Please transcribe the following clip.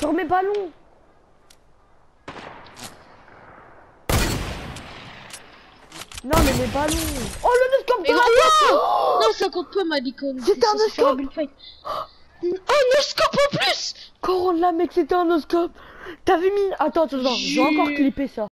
Sur mes ballons. Non mais mes ballons. Oh le noscope de la Non, ça compte pas ma icône. C'était un noscope. Oh, noscope en plus. Coron là mec, c'était un noscope. T'avais mis... Attends, je vais encore clipper ça.